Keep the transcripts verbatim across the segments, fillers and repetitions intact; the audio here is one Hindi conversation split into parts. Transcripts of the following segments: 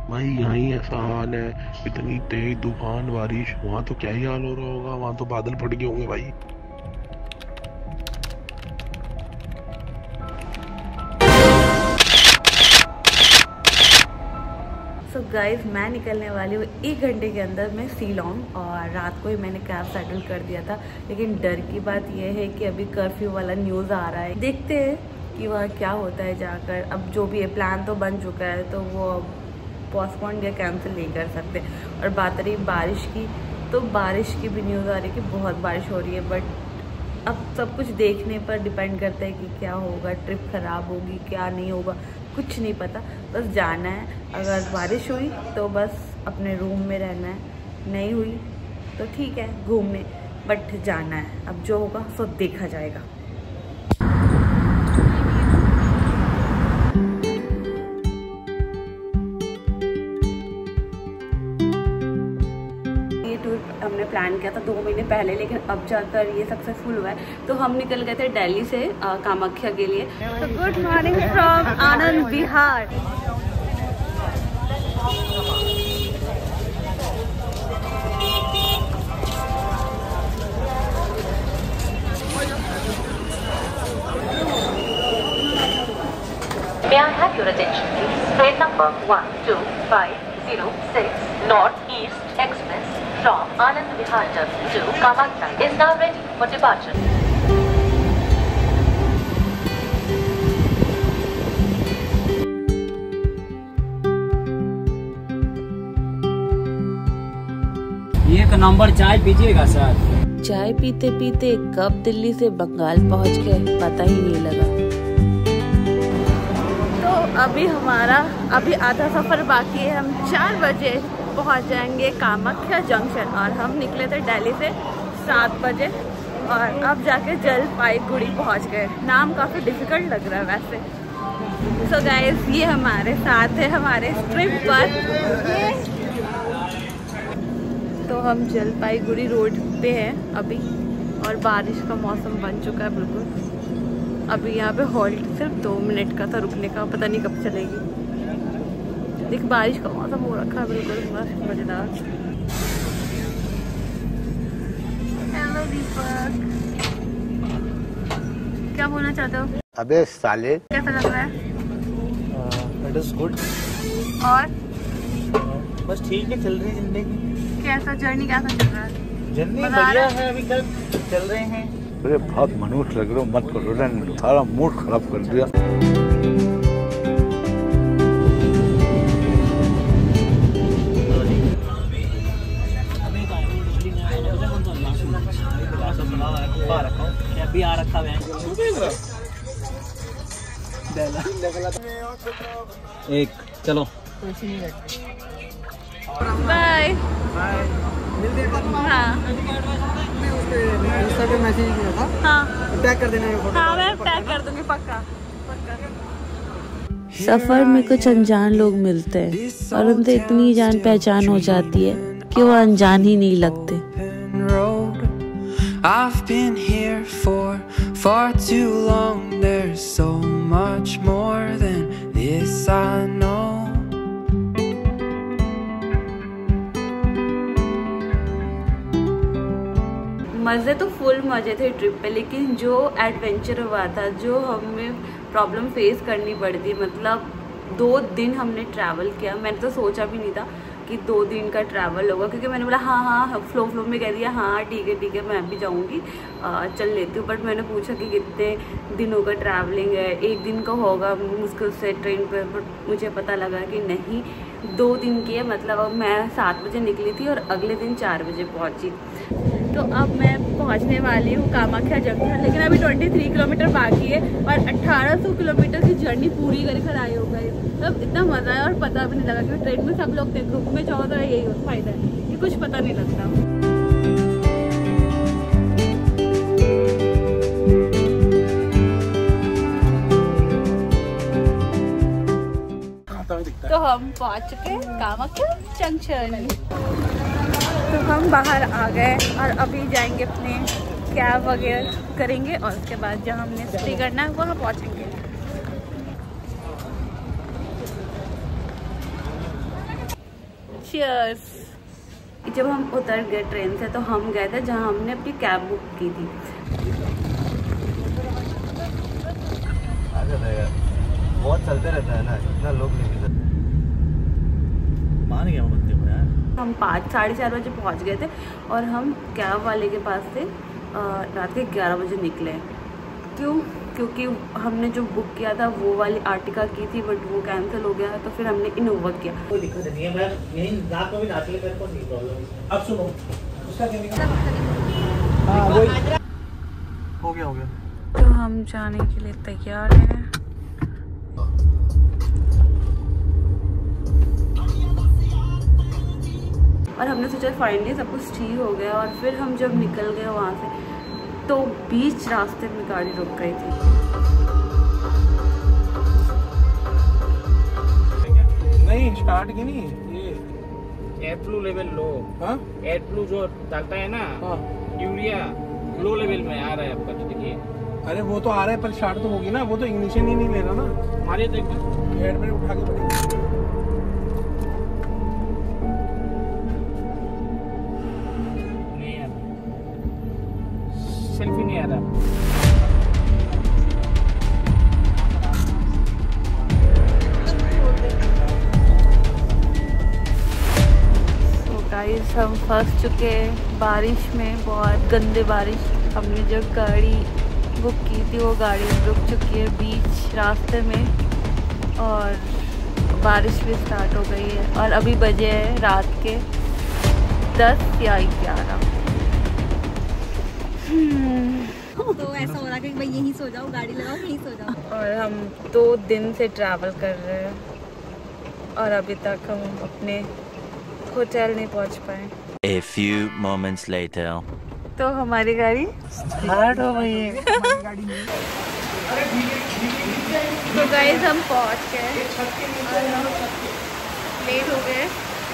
भाई यहाँ ही ऐसा हाल है, इतनी तेज तूफान बारिश, वहाँ तो क्या ही हाल हो रहा होगा, वहाँ तो बादल फट गए होंगे भाई। सो so गाइज, मैं निकलने वाली हूँ एक घंटे के अंदर मैं शिलोंग, और रात को ही मैंने कैब सेटल कर दिया था। लेकिन डर की बात यह है कि अभी कर्फ्यू वाला न्यूज़ आ रहा है, देखते हैं कि वह क्या होता है जाकर। अब जो भी है प्लान तो बन चुका है, तो वो पोस्टपोन या कैंसिल नहीं कर सकते। और बात रही बारिश की, तो बारिश की भी न्यूज़ आ रही है कि बहुत बारिश हो रही है, बट अब सब कुछ देखने पर डिपेंड करता है कि क्या होगा, ट्रिप ख़राब होगी क्या नहीं होगा, कुछ नहीं पता। बस जाना है, अगर बारिश हुई तो बस अपने रूम में रहना है, नहीं हुई तो ठीक है घूमने, बट जाना है। अब जो होगा सो देखा जाएगा। ये टूर हमने प्लान किया था दो महीने पहले, लेकिन अब जाकर ये सक्सेसफुल हुआ है। तो हम निकल गए थे दिल्ली से आ, कामाख्या के लिए। तो good morning from Anand Vihar. May I have your attention, please? Train number one two five zero six North East Express from Anand Vihar Terminal to Kamakya is now ready for departure. एक नंबर चाय पीजिएगा सर। चाय पीते पीते कब दिल्ली से बंगाल पहुंच गए पता ही नहीं लगा। तो अभी हमारा अभी आधा सफ़र बाकी है, हम चार बजे पहुंच जाएंगे कामाख्या जंक्शन, और हम निकले थे दिल्ली से सात बजे, और अब जाके जलपाईगुड़ी पहुंच गए। नाम काफ़ी डिफ़िकल्ट लग रहा है वैसे। सो so गाइस, ये हमारे साथ है हमारे ट्रिप पर। तो हम जलपाईगुड़ी रोड पे हैं अभी, और बारिश का मौसम बन चुका है बिल्कुल। अभी यहाँ पे हॉल्ट सिर्फ दो मिनट का था रुकने का, पता नहीं कब चलेगी। देख, बारिश का मौसम हो रखा है बिल्कुल मस्त मजेदार। हेलो दीपक, क्या बोलना चाहते हो? अबे साले, कैसा लग रहा है? It is good. और बस ठीक है, चल रही है जिंदगी। कैसा जर्नी कैसा चल रहा है? जर्नी बढ़िया है, अभी तक चल रहे हैं। अरे बहुत मनुष्य लग रहे हो, मत करो, सारा मूड खराब कर दिया। अभी आ रखा है एक, चलो बाय। हाँ इंस्टा पे मैसेज किया था। हाँ टैग कर देना ये फोटो। हाँ मैं टैग कर दूंगी पक्का पक्का। सफर में कुछ अनजान लोग मिलते हैं, और उनसे इतनी जान पहचान हो जाती है कि वो अनजान ही नहीं लगते। I've been here for far too long. There's so much more than this I know. मज़े तो फुल मज़े थे ट्रिप पे, लेकिन जो एडवेंचर हुआ था, जो हमें प्रॉब्लम फेस करनी पड़ी थी, मतलब दो दिन हमने ट्रैवल किया। मैंने तो सोचा भी नहीं था कि दो दिन का ट्रैवल होगा, क्योंकि मैंने बोला हाँ हाँ फ्लो फ्लो में कह दिया हाँ ठीक है ठीक है मैं भी जाऊँगी, चल लेती हूँ। बट मैंने पूछा कि कितने दिनों का ट्रैवलिंग है, एक दिन का होगा मुश्किल से ट्रेन पर, बट मुझे पता लगा कि नहीं, दो दिन की है। मतलब मैं सात बजे निकली थी और अगले दिन चार बजे पहुँची। तो अब मैं पहुंचने वाली हूँ कामाख्या जंक्शन, लेकिन अभी तेईस किलोमीटर बाकी है, और अठारह सौ किलोमीटर की जर्नी पूरी कर कर आए हो गए। मतलब इतना मज़ा आया, और पता भी नहीं लगा, क्योंकि ट्रेन में सब लोग थे, ग्रुप में जाओ तो यही फायदा है कि कुछ पता नहीं लगता। तो हम पहुंच चुके कामाख्या जंक्शन। तो हम बाहर आ गए, और अभी जाएंगे अपने कैब वगैरह करेंगे, और उसके बाद जहाँ हमने स्टे करना है वहाँ पहुँचेंगे। चीयर्स। जब हम उतर गए ट्रेन से तो हम गए थे जहाँ हमने अपनी कैब बुक की थी। बहुत चलते रहता है ना, इतना लोग नहीं मान गया बंदे को यार। हम पाँच साढ़े चार बजे पहुँच गए थे और हम कैब वाले के पास से रात के ग्यारह बजे निकले। क्यों? क्योंकि हमने जो बुक किया था वो वाली आर्टिका की थी, बट वो कैंसिल हो गया तो फिर हमने इनोवा किया। कोई दिक्कत नहीं है, मैं यहीं रात में भी नाच ले, मेरे को नहीं प्रॉब्लम। अब सुनो उसका क्या निकला? हाँ वही हो गया हो गया। तो हम जाने के लिए तैयार हैं। और हमने सोचा फाइनली सब कुछ ठीक हो गया। और फिर हम जब निकल गए वहाँ से तो बीच रास्ते में गाड़ी रुक गई थी। नहीं स्टार्ट की नहीं, ये एयर फ्लू लेवल लो। हाँ एयर फ्लू जो डालता है ना, हाँ यूरिया लो लेवल में आ रहा है आपका, देखिए। अरे वो तो आ रहा है पर स्टार्ट तो होगी ना, वो तो इग्निशन ही नहीं ले रहा ना। हमारे देखो हेड में उठा के बढ़ेगा। सेल्फी नहीं आ रहा। तो गाइस हम फंस चुके हैं बारिश में, बहुत गंदे बारिश। हमने जो गाड़ी बुक की थी वो गाड़ी रुक चुकी है बीच रास्ते में और बारिश भी स्टार्ट हो गई है। और अभी बजे है रात के दस या ग्यारह। तो ऐसा हो रहा है कि भाई यहीं सो जाओ, गाड़ी लगाओ यहीं सो जाओ। और हम दो दिन से ट्रैवल कर रहे हैं और अभी तक हम अपने होटल नहीं पहुंच पाए। A few moments later. तो हमारी गाड़ी स्टार्ट हो गई है। तो गाइस हम पहुंच गए, लेट हो गए।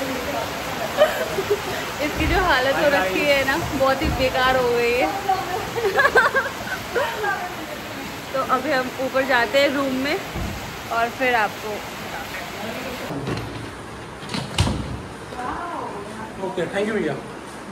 इसकी जो हालत हो रखी है ना, बहुत ही बेकार हो गई है। तो अभी हम ऊपर जाते हैं रूम में और फिर आपको ओके थैंक यू भैया।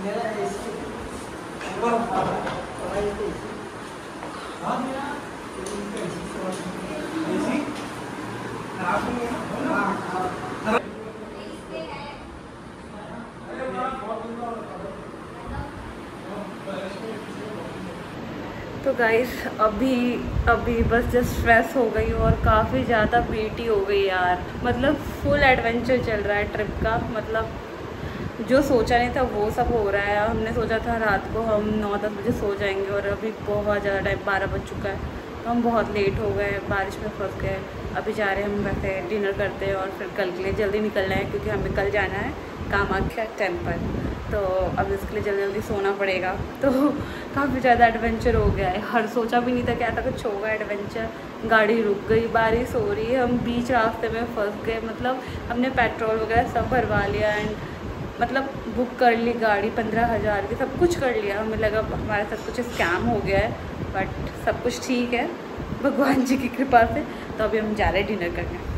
तो गाइस अभी अभी बस जस्ट स्ट्रेस हो गई और काफ़ी ज़्यादा पीटी हो गई यार। मतलब फुल एडवेंचर चल रहा है ट्रिप का। मतलब जो सोचा नहीं था वो सब हो रहा है। हमने सोचा था रात को हम नौ दस बजे सो जाएंगे और अभी बहुत ज़्यादा टाइम बारह बज चुका है, तो हम बहुत लेट हो गए, बारिश में फंस गए। अभी जा रहे हैं हम वैसे डिनर करते हैं और फिर कल के लिए जल्दी निकलना है क्योंकि हमें कल जाना है कामाख्या टेम्पल। तो अब इसके लिए जल्दी जल्दी सोना पड़ेगा। तो काफ़ी ज़्यादा एडवेंचर हो गया है। हर सोचा भी नहीं था कि ऐसा कुछ होगा एडवेंचर। गाड़ी रुक गई, बारिश हो रही है, हम बीच रास्ते में फंस गए। मतलब हमने पेट्रोल वगैरह सब भरवा लिया एंड मतलब बुक कर ली गाड़ी पंद्रह हज़ार की, सब कुछ कर लिया। हमें लगा हमारे साथ कुछ स्कैम हो गया है, बट सब कुछ ठीक है भगवान जी की कृपा से। तो अभी हम जा रहे हैं डिनर करने।